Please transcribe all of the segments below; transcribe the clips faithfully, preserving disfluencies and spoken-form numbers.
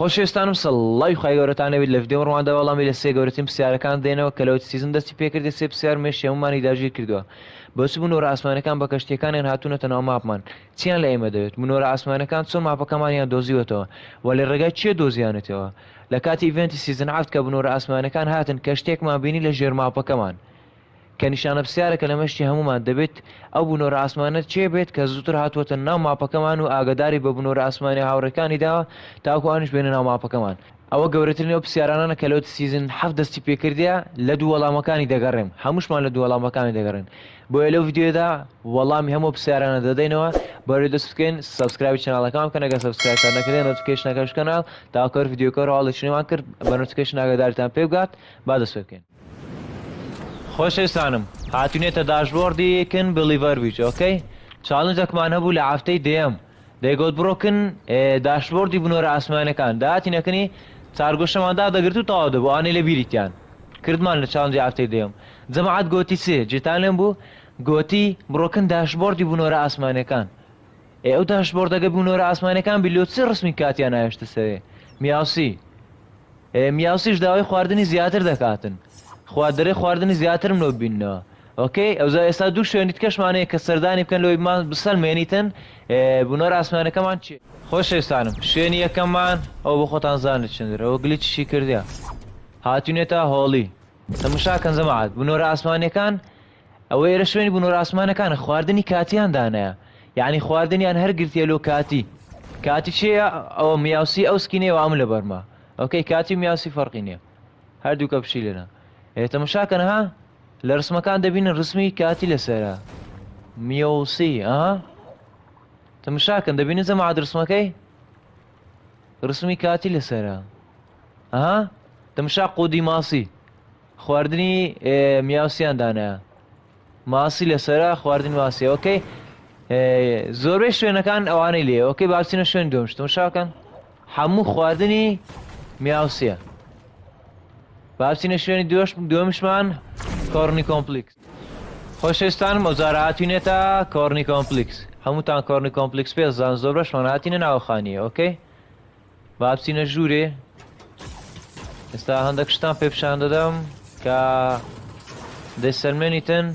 خۆشەویستانم سەڵای خی گەورەتانەوێت لە ڤیدیۆ ڕواندا وەڵامی لە سێ گەورەترین پرسیارەکان دێنەوە کە لەوە سیزن دەستی پێکردی سێ پرسیار مێشی هەمومانی داگیر کردووە بۆچ بنۆرە ئاسمانەکان بە کەشتیەکانیان هاتوونەتە ناو ماپمان چیان لە ئێمە دەوێت بنۆرە ئاسمانەکان چۆن ماپەکەمانیان دۆزیوەتەوە و لە ڕێگای چێ دۆزیانێتەوە لە کاتی ئیڤێنتی سیزن هەفت کە بنۆرە ئاسمانەکان هاتن کەشتێکمان بینی لە ژێر ماپەکەمان کە نیشانە پرسیارەکە لە مەشتی هەمومان دەبێت ئەو بنۆرە ئاسمانە چێ بێت کە زووتر هاتووەتە ناو ماپەکەمان و ئاگاداری بە بنۆرە ئاسمانی هاوڕەکانی داوە تاکو ئەوانیش بێنە ناو ماپەکەمان ئەوە گەورەترین ئەو پرسیارانە کە لەوت سیزن هەفت دەستی پێکردیە لە دوو وەڵامەکانی دەگەڕێم هەمووشمان لە دوو وەڵامەکانی دەگەڕێن بۆیە لەو ڤیدیۆدا وەڵامی هەموو پرسیارانە دەدەینەوە بەڕێ دەست بکەین سابسکرایبی چەناڵەکەمان بکەن ئەگەر سابسکرایب نەکردین نۆتیفیکیشنەکەش کەناڵ تاکو هەر ڤیدیۆکە ڕاڵەچینەوان کرد بە نۆتیفیکیشن ئاگاداریتان پێ بگات با دەست پێ بکەین خۆشەویستانم هاتوونێتە داشبۆردی کن بلیڤەر بیچ ئۆکەی چالنجێکمان هەبوو لە هەفتەی دێم دەیگوت بڕۆکن داشبۆردی بنۆرە ئاسمانەکان داهاتینەکەنی چارگۆشەماندا دەگرت و تەواو دەبوو ئانەی لە بیریتیان کردمان لە چالنجی هەفتەی دێم جەماعەت گوتی سێ جێتان لێم بوو گوتی بڕۆکن داشبۆردی بنۆرە ئاسمانەکان ئەو داشبۆردەکە بنۆرە ئاسمانەکان بیلۆ چ ڕسمی کاتیان نایشتە سەوێ میاوسی میاوسیش داوای خواردنی زیاتر دەکاتن خواردنی خواردنی زیاترم لۆ بینەوە ئۆکەی ئەوزا ئێستا دوو شوێنیت کەشمانەیە کە سەردانی بکەن لەوەی بسەلمێنیتن بنۆرە ئاسمانەکەمان چی خۆشەویستانم شوێنی یەکەممان ئەو بە خۆتان زانت چندر ئەوە گلیچی کردیا هاتوونێتە هۆڵی تەماشاکەن جەماعەت بنۆرە ئاسمانەکان ئەوە ئێرە شوێنی بنۆرە ئاسمانەکانە خواردنی کاتیان دانایە یعنی خواردنیان هەر گرتیە لۆ کاتی کاتی چیە ئەوە میاوسی ئەو سکینەوە ئەم لە بەرما ئۆکەی کاتی میاوسی فەرقی نییە هەردووکە پشی لێنە تەماشاکەنەها لە ڕسمەکان دەبینن ڕسمی کاتی لەسەرە میۆسی ئەها تەماشاکەن دەبینن جەماعەت ڕسمەکەی ڕسمی کاتی لەسەرە ئەها تەماشا قودی ماسی خواردنی میاوسیان دانایە ماسی لەسەرە خواردنی ماسی ئۆکەی زۆربەی شوێنەکان ئەوانەی لێ ئۆکەی بابچینە شوێن دۆمش تەماشاکەن هەموو خواردنی میاوسیە بابچینە شوێنی دووەمشمان کۆڕنی کۆمپلیکس خۆشەویستانم ئەوجارە هاتوونێتە کۆڕنی کۆمپلیکس هەمووتان کۆڕنی کۆمپلیکس پێزان زۆر بەشمان هاتینە ناوخانیە ئۆکەی بابچینە ژوورێ ئێستا هەندێک شتان پێ پیشان دەدەم کە دەسەلمێنیتن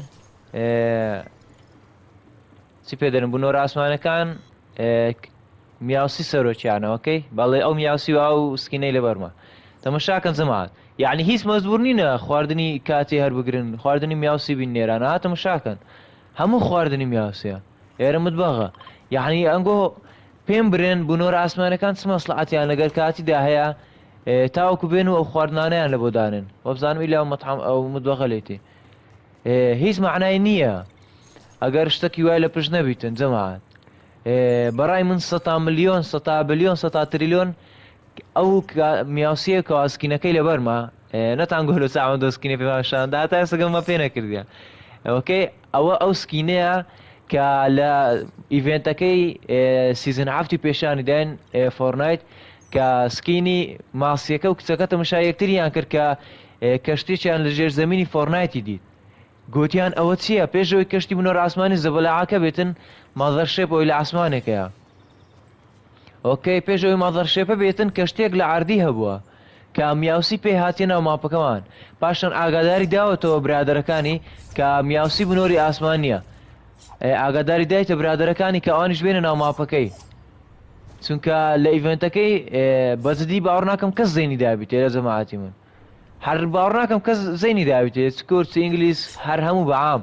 چی پێ دەرن بنۆرە ئاسمانەکان میاوسی سەرۆکیانە ئۆکەی بەڵێ ئەو میاوسی و ئەو سکینەی لەبەرمە تەماشاکەن جەماعەت یعنی هیچ مەجبوور نینە خواردنی کاتی هەر بگرن خواردنی میاوسی بین نێرانە ها تەماشاکەن هەموو خواردنی میاوسیە ئێرە متبەغە یعنی ئەنگۆ پێم برێن بنۆرە ئاسمانەکان چ مەسلحەتیان لەگەر کاتیدا هەیە تاوەکو بێن و ئەو خواردنانەیان لە بۆ دانن وەبزانم ئیلا مەطعەم ئەو متبەغە لێتی هیچ معنای نییە ئەگەر شتێکی وای لە پشت نەبیتن جەماعەت بەڕای من سەتا ملیۆن سەتا بلیۆن سەتا تریلیۆن ئەو میاوسیە کە ئاسکینەکەی لەبەرمە نەتانگۆ لە چاوە دۆسکینە پێماشاندا تا سەگەمە پێ نەکردیە ئەوکەی ئەوە ئەو سکینەیە کە لە ئیڤێنتەکەی سیزن هەفتی پێشانی داین فورنایت کە سکینی ماسیەکە و کچەکە تەماشای یەکتریان کرد کە کەشتێکیان لە ژێر زەمینی فورنایتی دیت گوتیان ئەوە چییە پێشەوەی کەشتی بنۆرە ئاسمانی زەبەلاعاکە بێتن مادەرشێپ ئەوی لە ئاسمانێکەیە ئۆکەی پێشەوەی مادەرشێپە بێتن کەشتێک لە عاردی هەبووە کە میاوسی پێ هاتیە ناو ماپەکەمان پاشان ئاگاداری داوەتەوە برادەرەکانی کە میاوسی بنۆری ئاسمان نییە ئاگاداری دایتە برادەرەکانی کە ئەوانیش بێنە ناو ماپەکەی چونکە لە ئیڤێنتەکەی بەزدی باوەڕ ناکەم کەس زەینی دابیت لە جەماعەتی من هەر باوەڕ ناکەم کەس زەینی دابیتێت چ کورد چ ئینگلیز هەر هەموو بەعام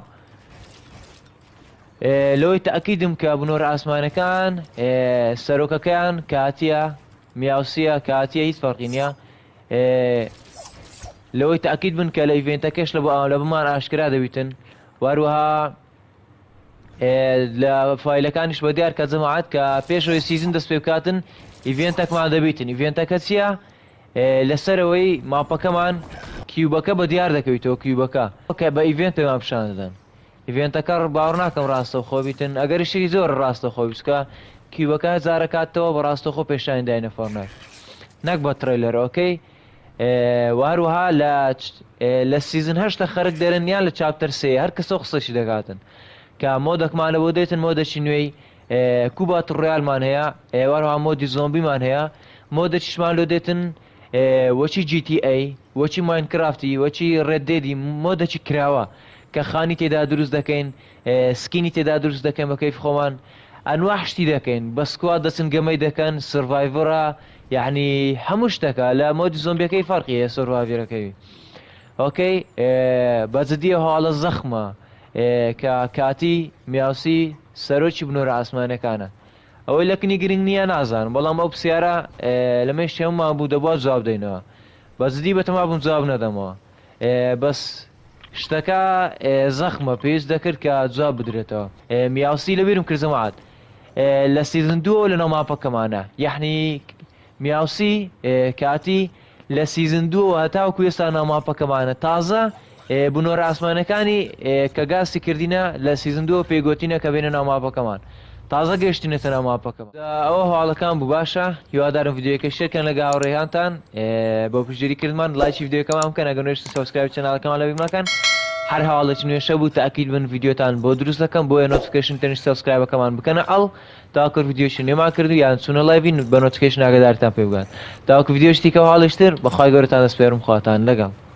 لەوەی تەئەکیدم کە بنۆرە ئاسمانەکان سەرۆکەکەیان کاتیە میاوسیە کاتیە هیچ فەرقی نییە لەوەی تەئەکید بن کە لە ئیڤێنتەکەش لە لە بمان ئاشکرا دەبیتن واروها لە فایلەکانیش بە دیار کە جەماعەت کە پێشەوەی سیزن دەست پێ بکاتن ئیڤێنتەکمان دەبیتن ئیڤێنتەکە چییە لەسەرەوەی ماپەکەمان کیوبەکە بە دیار دەکەویتەوە کیوبەکە کە بە ئیڤێنت پێمان پیشان دەدەن ئیڤێنتەکە باوەڕ ناکەم ڕاستەوخۆ بیتن ئەگەر شتێکی زۆر ڕاستەخۆ بچکە کیوبەکە جارەکاتەوە بە ڕاستەخۆ پێشانی داینە فۆرنایت نەک بە ترەیلەر ئۆکەی واروها لە سیزن هەشتە خەرک دەرن یان لە چاپتەر سێ هەر کەسە قسەشی دەکاتن کە مۆدەکمانە بۆ دێتن مۆدەشی نوێی کوبات ڕۆیالمان هەیە ئێوەروها مۆدی زۆمبیمان هەیە مۆدەچیشمان لۆ دێتن وەچی جی تی ئەی وەچی ماینکرافتی وەچی ڕێدێدی مۆدەچی کراوە کە خانی تێدا دروست دەکەین سکینی تێدا دروست دەکەین بە کەیف خۆمان ئەنواع شتی دەکەین بە سکواد دەچن گەمەی دەکەن سڤایڤۆرە یعنی هەموو شتەکە لە مۆدی زۆمبیەکەی فەرقیە سڤایڤەرەکەوی ئۆکەی بەجددیە هەواڵە زەخمە کە کاتی میاوسی سەرۆکی بنۆرە ئاسمانەکانە ئەوەی لەکنی گرنگ نییە نازانم بەڵام ئەو پرسیارە لەمەش هەمومان بوو دەبووە جواب دەینەوە بەجددی بەتەما بووم جواب نەدەمەوە بەس شتەکە زەخمە پێویست دەکرد کە جواب بدرێتەوە میاوسی لەبیرم کرد جەماعەت لە سیزن دووە لە ناو ماپەکەمانە یعنی میاوسی کاتی لە سیزن دووە هەتاوەکو ئێستا ناو ماپەکەمانە تازە بنۆرە ئاسمانەکانی کە گاستی کردینە لە سیزن دووە پێیگوتینە کە بێنە ناو ماپەکەمان تازە گەشتینێتە ناو ماپەکەم ئەوە هەواڵەکان بوو باشە هیوادارم ڤیدیۆیەکە شێرکەن لە گاوەڕێیانتان بۆ پشتگیریکردمان لایکی ڤیدیۆکەمان بکەن ئەگەر نوێشتن سەبسکرایب چەناڵەکەمان لەبیر مەکەن هەر هەواڵێکی نوێشە بوو تاکید بن ڤیدیۆتان بۆ دروست دەکەم بۆیە نۆتیفیکیشن تەنیش سەبسکرایبەکەمان بکەنە ئەڵ تاوەکو ڤیدیۆشی نێمان کردو یان چوونە لایڤین بە نۆتیفیکیشن ئاگادارتان پێ بگەن تاوەکو ڤیدیۆشتی کە هەواڵیشتر بەخوای گەورەتان دەسپێرم خواتان لەگەڵ